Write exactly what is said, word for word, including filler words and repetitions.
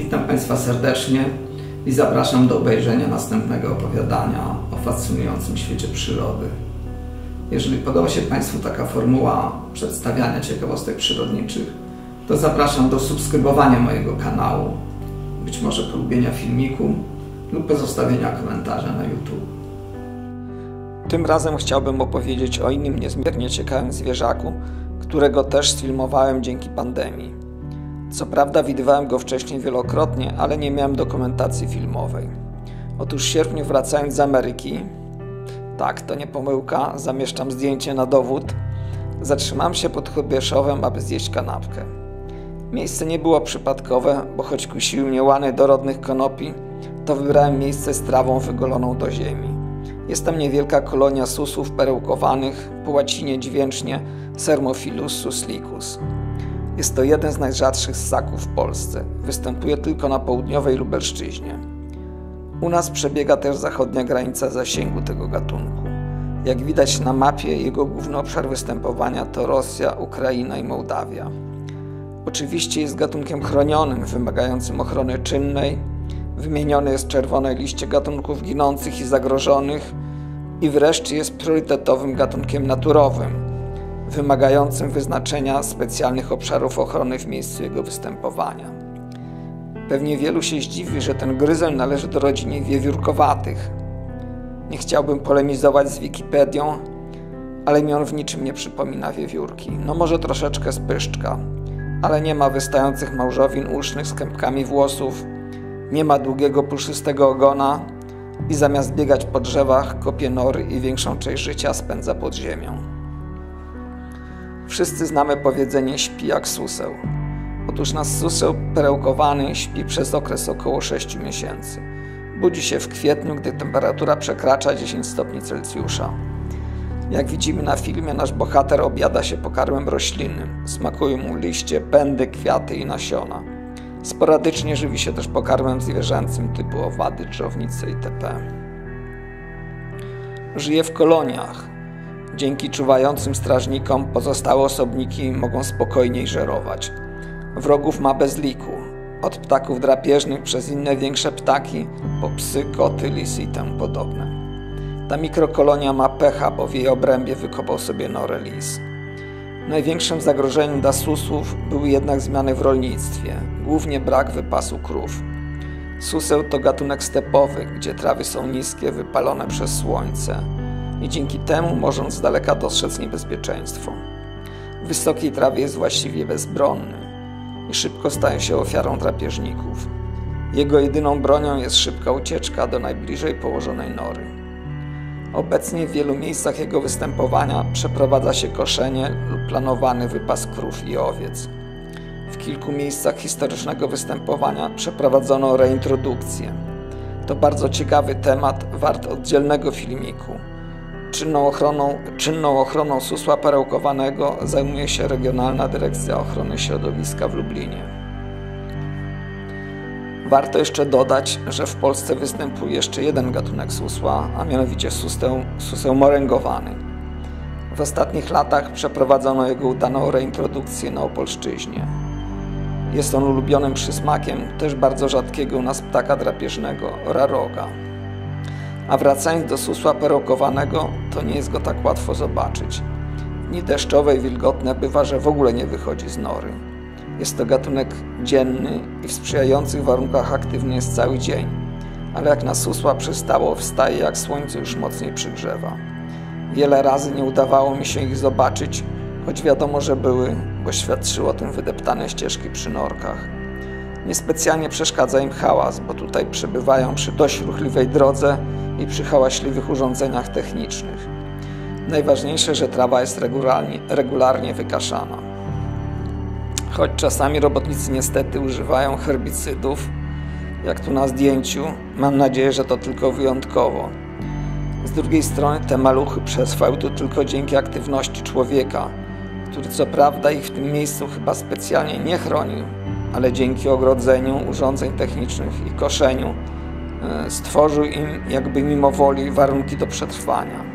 Witam Państwa serdecznie i zapraszam do obejrzenia następnego opowiadania o fascynującym świecie przyrody. Jeżeli podoba się Państwu taka formuła przedstawiania ciekawostek przyrodniczych, to zapraszam do subskrybowania mojego kanału, być może polubienia filmiku lub pozostawienia komentarza na YouTube. Tym razem chciałbym opowiedzieć o innym niezmiernie ciekawym zwierzaku, którego też sfilmowałem dzięki pandemii. Co prawda widywałem go wcześniej wielokrotnie, ale nie miałem dokumentacji filmowej. Otóż w sierpniu, wracając z Ameryki, tak, to nie pomyłka, zamieszczam zdjęcie na dowód, zatrzymałem się pod Hrubieszowem, aby zjeść kanapkę. Miejsce nie było przypadkowe, bo choć kusiły mnie łany dorodnych konopi, to wybrałem miejsce z trawą wygoloną do ziemi. Jest tam niewielka kolonia susów perełkowanych, po łacinie dźwięcznie Sermophilus suslicus. Jest to jeden z najrzadszych ssaków w Polsce. Występuje tylko na południowej Lubelszczyźnie. U nas przebiega też zachodnia granica zasięgu tego gatunku. Jak widać na mapie, jego główny obszar występowania to Rosja, Ukraina i Mołdawia. Oczywiście jest gatunkiem chronionym, wymagającym ochrony czynnej. Wymienione jest czerwone liście gatunków ginących i zagrożonych i wreszcie jest priorytetowym gatunkiem naturowym, wymagającym wyznaczenia specjalnych obszarów ochrony w miejscu jego występowania. Pewnie wielu się zdziwi, że ten gryzoń należy do rodziny wiewiórkowatych. Nie chciałbym polemizować z Wikipedią, ale mi on w niczym nie przypomina wiewiórki. No może troszeczkę z pyszczka, ale nie ma wystających małżowin usznych z kępkami włosów, nie ma długiego, puszystego ogona i zamiast biegać po drzewach, kopie nory i większą część życia spędza pod ziemią. Wszyscy znamy powiedzenie śpi jak suseł. Otóż nasz suseł perełkowany śpi przez okres około sześciu miesięcy. Budzi się w kwietniu, gdy temperatura przekracza dziesięć stopni Celsjusza. Jak widzimy na filmie, nasz bohater objada się pokarmem roślinnym. Smakują mu liście, pędy, kwiaty i nasiona. Sporadycznie żywi się też pokarmem zwierzęcym typu owady, dżownice itp. Żyje w koloniach. Dzięki czuwającym strażnikom pozostałe osobniki mogą spokojniej żerować. Wrogów ma bez liku, od ptaków drapieżnych przez inne większe ptaki, po psy, koty, lisy i temu podobne. Ta mikrokolonia ma pecha, bo w jej obrębie wykopał sobie norę lis. Największym zagrożeniem dla susów były jednak zmiany w rolnictwie, głównie brak wypasu krów. Suseł to gatunek stepowy, gdzie trawy są niskie, wypalone przez słońce i dzięki temu można z daleka dostrzec niebezpieczeństwo. W wysokiej trawie jest właściwie bezbronny i szybko staje się ofiarą drapieżników. Jego jedyną bronią jest szybka ucieczka do najbliżej położonej nory. Obecnie w wielu miejscach jego występowania przeprowadza się koszenie lub planowany wypas krów i owiec. W kilku miejscach historycznego występowania przeprowadzono reintrodukcję. To bardzo ciekawy temat, wart oddzielnego filmiku. Czynną ochroną, czynną ochroną susła perełkowanego zajmuje się Regionalna Dyrekcja Ochrony Środowiska w Lublinie. Warto jeszcze dodać, że w Polsce występuje jeszcze jeden gatunek susła, a mianowicie suseł, suseł moręgowany. W ostatnich latach przeprowadzono jego udaną reintrodukcję na Opolszczyźnie. Jest on ulubionym przysmakiem też bardzo rzadkiego u nas ptaka drapieżnego, raroga. A wracając do susła perełkowanego, to nie jest go tak łatwo zobaczyć. W dni deszczowe i wilgotne bywa, że w ogóle nie wychodzi z nory. Jest to gatunek dzienny i w sprzyjających warunkach aktywny jest cały dzień, ale jak na susła przystało, wstaje jak słońce już mocniej przygrzewa. Wiele razy nie udawało mi się ich zobaczyć, choć wiadomo, że były, bo świadczyły o tym wydeptane ścieżki przy norkach. Niespecjalnie przeszkadza im hałas, bo tutaj przebywają przy dość ruchliwej drodze i przy hałaśliwych urządzeniach technicznych. Najważniejsze, że trawa jest regularnie, regularnie wykaszana. Choć czasami robotnicy niestety używają herbicydów, jak tu na zdjęciu, mam nadzieję, że to tylko wyjątkowo. Z drugiej strony te maluchy przetrwały tu tylko dzięki aktywności człowieka, który co prawda ich w tym miejscu chyba specjalnie nie chronił, ale dzięki ogrodzeniu, urządzeń technicznych i koszeniu stworzył im jakby mimo woli warunki do przetrwania.